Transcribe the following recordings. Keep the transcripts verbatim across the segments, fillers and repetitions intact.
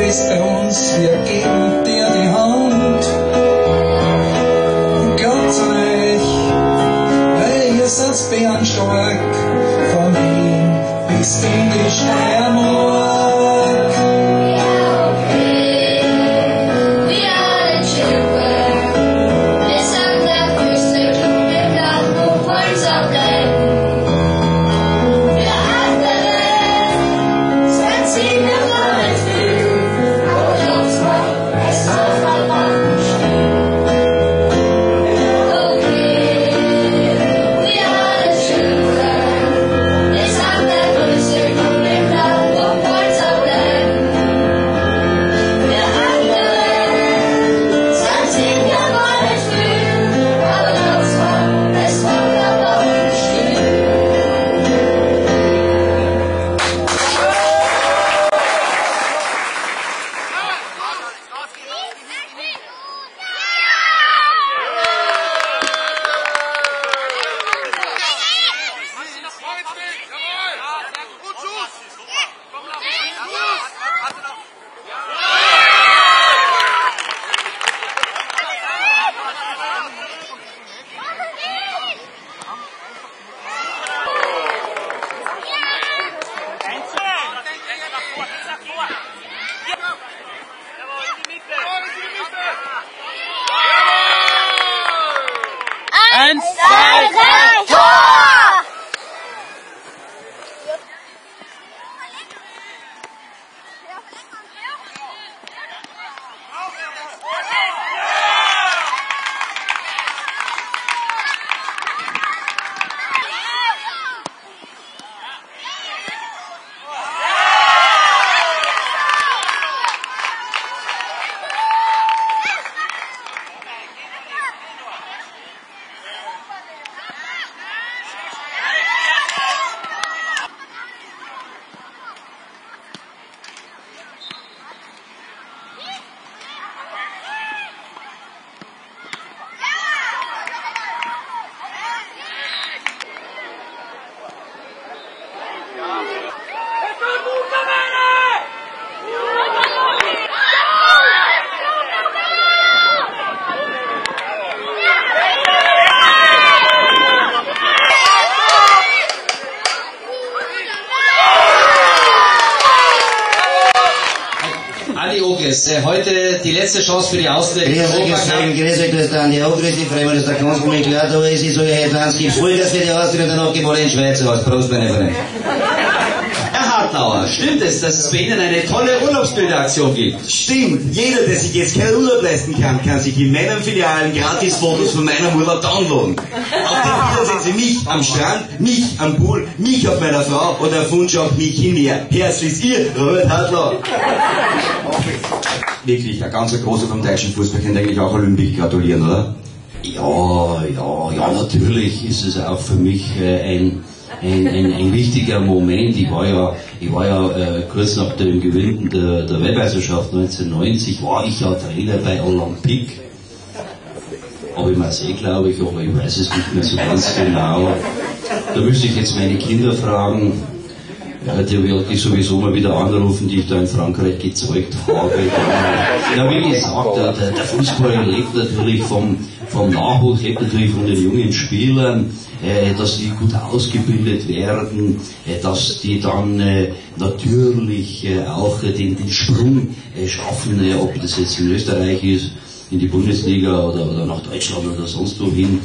stehst bei uns, wir geben dir die Hand. Glaubt an euch, weil ihr seid bärenstark, von Wien bis in die Steiermark. Eins, zwei, drei, Tor! Heute die letzte Chance für die Ausländer. Grüß euch, grüß euch, das ist der Andi auch, grüß dich, freuen wir, dass der Kanzler klar da ist. Ich sage, Herr Tanz, gibt's Vollgas für die Ausländer, danach geboren in Schweiz aus. Prost, meine Freunde. Herr Hartlauer, stimmt es, dass es bei Ihnen eine tolle Urlaubsbilderaktion gibt? Stimmt. Jeder, der sich jetzt keinen Urlaub leisten kann, kann sich in meinen Filialen gratis Fotos von meinem Urlaub downloaden. Auf den Bildern sehen Sie mich am Strand, mich am Pool, mich auf meiner Frau oder auf Wunsch auch mich im Meer. Herzlichst Ihr, Robert Hartlauer. Wirklich, ein ganz großer vom deutschen Fußball könnte eigentlich auch Olympik gratulieren, oder? Ja, ja, ja, natürlich ist es auch für mich äh, ein, ein, ein, ein wichtiger Moment. Ich war ja, ich war ja äh, kurz nach dem Gewinn der, der Weltmeisterschaft neunzehnhundertneunzig, war ich ja Trainer bei Olympique. Habe ich mir eh, glaube ich, aber ich weiß es nicht mehr so ganz genau. Da müsste ich jetzt meine Kinder fragen. Die werde ich sowieso mal wieder anrufen, die ich da in Frankreich gezeugt habe. Ja, wie gesagt, der, der Fußball lebt natürlich vom, vom Nachwuchs, lebt natürlich von den jungen Spielern, äh, dass die gut ausgebildet werden, äh, dass die dann äh, natürlich äh, auch äh, den, den Sprung äh, schaffen, äh, ob das jetzt in Österreich ist, in die Bundesliga oder, oder nach Deutschland oder sonst wohin.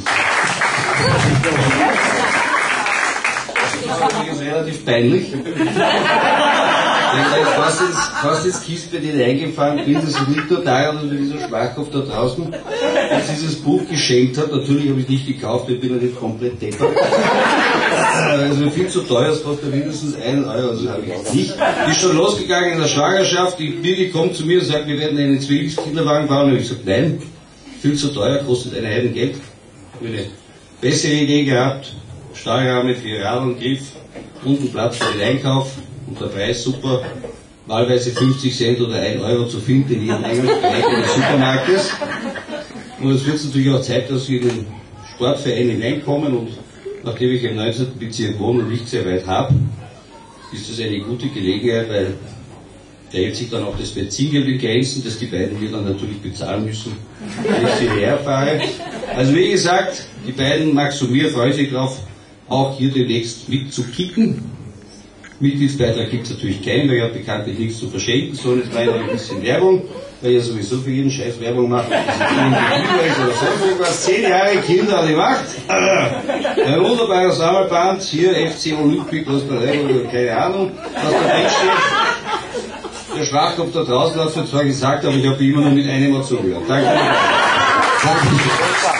Das ist relativ peinlich. Wenn ich fast ins, fast ins Kiesbett eingefahren bin, dass ich nicht total oder wie so Schwachkopf da draußen uns dieses Buch geschenkt hat. Natürlich habe ich es nicht gekauft, ich bin ja nicht komplett deppert. Also viel zu teuer, es kostet mindestens einen Euro, also habe ich auch nicht. Ist schon losgegangen in der Schwangerschaft, die Birgit kommt zu mir und sagt, wir werden einen Zwillingskinderwagen bauen. Und ich sage, nein, viel zu teuer, kostet ein Heidengeld. Ich habe eine bessere Idee gehabt. Stahlrahmen, vier Radeln, Griff, unten Platz für den Einkauf und der Preis super, wahlweise fünfzig Cent oder ein Euro zu finden in jedem Eingangsbereich des Supermarktes. Und es wird natürlich auch Zeit, dass wir in den Sportverein hineinkommen und nachdem ich im neunzehnten Bezirk wohne und nicht sehr weit habe, ist das eine gute Gelegenheit, weil Da hält sich dann auch das Benzingeld in Grenzen, das die beiden hier dann natürlich bezahlen müssen, wenn ich sie herfahre. Also wie gesagt, die beiden, Max und mir, freuen sich drauf, auch hier demnächst mitzukicken. Mitgliedsbeitrag gibt es natürlich keinen, weil ich habe bekanntlich nichts zu verschenken, sondern jetzt meine ein bisschen Werbung, weil ich ja sowieso für jeden Scheiß Werbung mache. Oder sonst irgendwas. Zehn Jahre Kinder an die Macht. Ein wunderbarer Sammelband, hier F C Olympic, was da oder keine Ahnung, was da drin steht. Der Schwachkopf da draußen hat es mir zwar gesagt, aber ich habe immer noch mit einem Mal zugehört. Danke. Danke.